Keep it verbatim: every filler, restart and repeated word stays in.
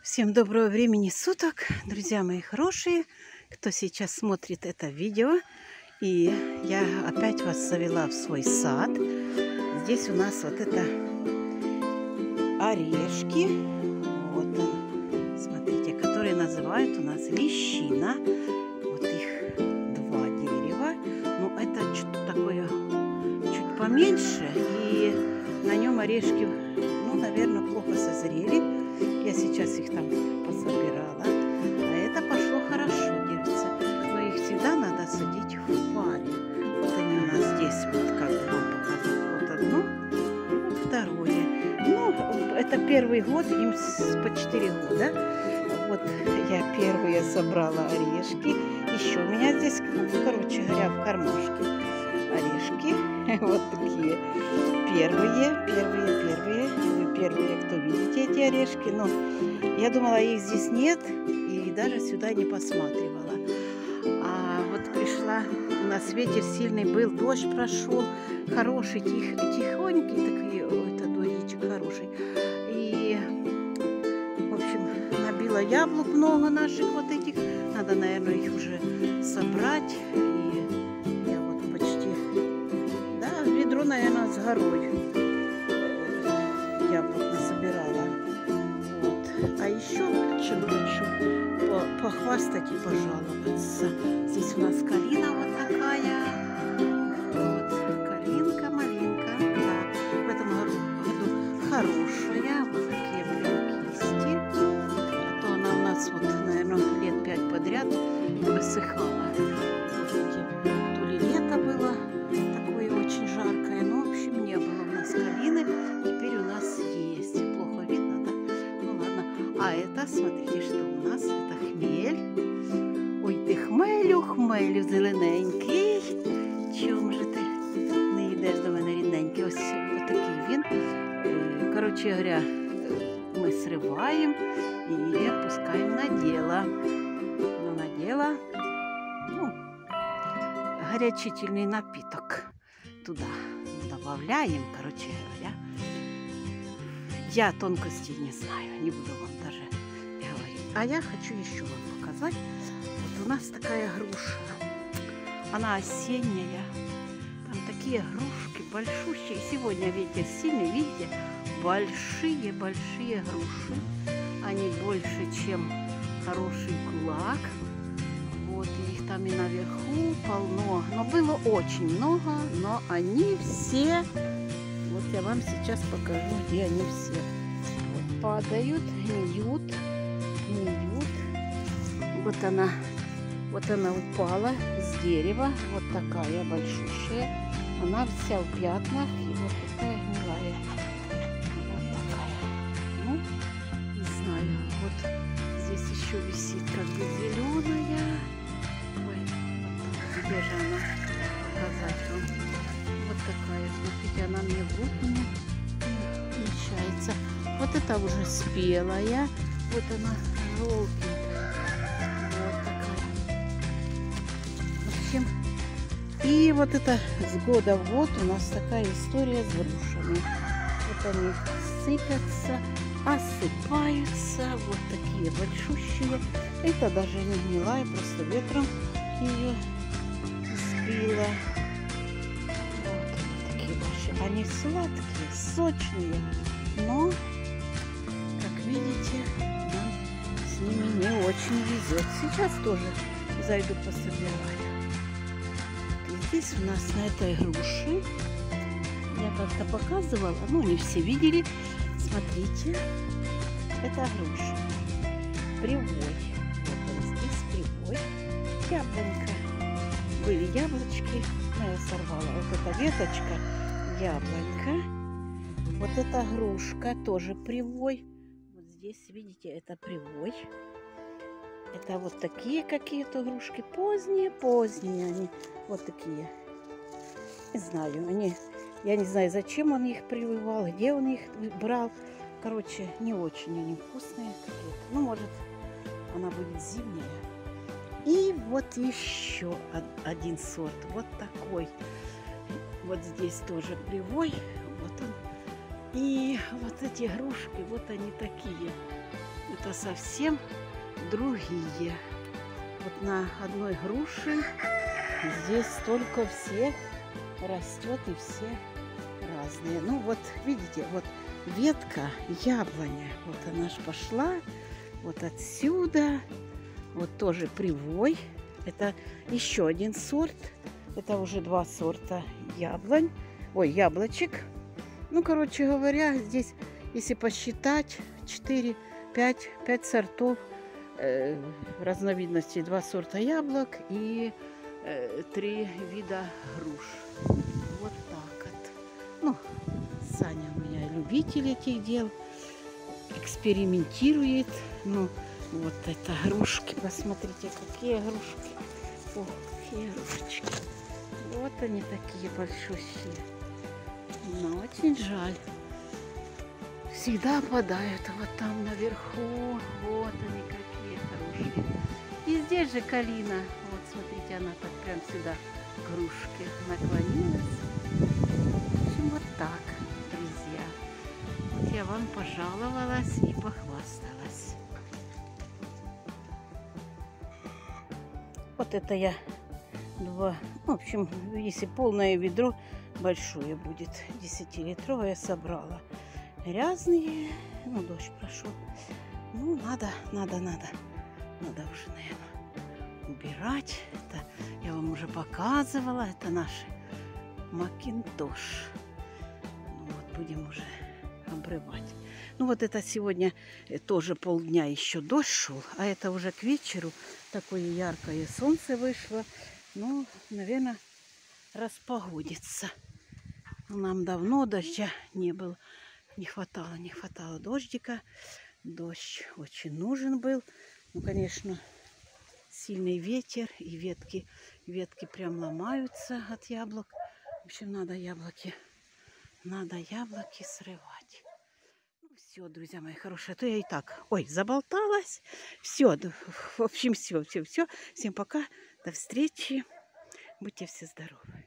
Всем доброго времени суток, друзья мои хорошие, кто сейчас смотрит это видео. И я опять вас завела в свой сад. Здесь у нас вот это орешки. Вот он, смотрите, которые называют у нас лещина. Вот их два дерева. Ну, это что-то такое чуть поменьше. И на нем орешки, ну, наверное, плохо созрели. Я сейчас их там пособирала. А это пошло хорошо, девицы. Но их всегда надо садить в паре. Вот они у нас здесь, вот как вам показать. Вот одно и вот второе. Ну, это первый год, им по четыре года. Вот я первые собрала орешки. Еще у меня здесь, ну, короче говоря, в кармашке орешки. Вот такие первые, первые, первые. Вы первые, кто видите эти орешки. Но я думала, их здесь нет. И даже сюда не посматривала. А вот пришла, у нас ветер сильный был, дождь прошел. Хороший, тих, тихонький такой, это дождичек хороший. И, в общем, набила яблок много наших вот этих. Надо, наверное, их уже собрать. И я вот почти, да, ведро, наверное, с горой яблок насобирала. Вот. А еще, чем хочу похвастать и пожаловаться. Здесь у нас калина вот такая. Вот, калинка, малинка. Да. В этом году хорошая. Вот такие прям кисти. А то она у нас, вот, наверное, лет пять подряд высыхала. Вот эти, то ли лето было такое очень жаркое. Ну, в общем, не было у нас калины. Теперь у нас есть. Плохо видно, да? Ну, ладно. А это, смотрите, что у нас. Это хмель. Ой, ти хмелю, хмелю зелененький. Чому ж ти не йдеш до мене рідненький? Ось такий він. Коротше говоря, ми сриваємо і пускаємо на діло. Ну, на діло, ну, горячительный напиток туда добавляем, короче говоря. Я тонкостей не знаю, не буду вам даже говорить. А я хочу еще вам показать. Вот у нас такая груша. Она осенняя. Там такие грушки большущие. Сегодня ветер сильный, видите? Большие-большие груши. Они больше, чем хороший кулак. Вот их там и наверху полно. Но было очень много, но они все... Вот я вам сейчас покажу, где они все. Вот падают, гниют, гниют. Вот она, вот она упала с дерева. Вот такая большущая. Она вся в пятнах. И вот такая гнилая. Вот такая. Ну, не знаю. Вот здесь еще висит как бы зеленая. Ой, вот где же она? Показать вам. Вот такая. Смотрите, она мне в руку не вмещается. Вот это уже спелая. Вот она желтенькая. Вот такая. В общем, и вот это с года в год у нас такая история с грушами. Вот они сыпятся, осыпаются. Вот такие большущие. Это даже не гнилая, просто ветром ее сбила. Вот они такие большие. Они сладкие, сочные, но, как видите, нам с ними не очень везет. Сейчас тоже зайду пособираю. И здесь у нас на этой груше, я как-то показывала, ну не все видели, смотрите, это груша. Привой. Вот он здесь привой. Яблонька. Были яблочки. Я сорвала. Вот эта веточка. Яблонька. Вот эта грушка тоже привой. Вот здесь, видите, это привой. Это вот такие какие-то грушки. Поздние, поздние они. Вот такие. Не знаю. Они, я не знаю, зачем он их прививал, где он их брал. Короче, не очень они вкусные какие-то. Ну, может, она будет зимняя. И вот еще один сорт. Вот такой. Вот здесь тоже привой. Вот он. И вот эти грушки, вот они такие. это совсем другие. Вот на одной груше здесь столько всех растет и все разные. Ну вот видите, вот ветка яблоня, вот она ж пошла вот отсюда, вот тоже привой. Это еще один сорт, это уже два сорта яблонь, ой, яблочек. Ну, короче говоря, здесь, если посчитать, четыре, пять, пять сортов э, разновидностей, два сорта яблок и э, три вида груш. Вот так вот. Ну, Саня у меня любитель этих дел, экспериментирует. Ну, вот это грушки, посмотрите, какие грушки. О, какие грушечки. Вот они такие большущие. Но очень жаль. Всегда опадают вот там наверху. Вот они какие хорошие. И здесь же калина. Вот смотрите, она так прям сюда к грушке наклонилась. В общем, вот так, друзья. Вот я вам пожаловалась и похвасталась. Вот это я два, в общем, если полное ведро большое будет, десятилитровое собрала. Грязные, ну дождь прошел. Ну надо, надо, надо, надо уже, наверное, убирать. Это я вам уже показывала, это наши макинтош. Ну вот будем уже обрывать. Ну вот это сегодня тоже полдня еще дождь шел, а это уже к вечеру такое яркое солнце вышло. Ну, наверное, распогодится. Нам давно дождя не было. Не хватало, не хватало дождика. Дождь очень нужен был. Ну, конечно, сильный ветер и ветки, ветки прям ломаются от яблок. В общем, надо яблоки, надо яблоки срывать. Ну, все, друзья мои хорошие, а то я и так, ой, заболталась. Все, в общем, все, все, все. Всем пока, до встречи. Будьте все здоровы.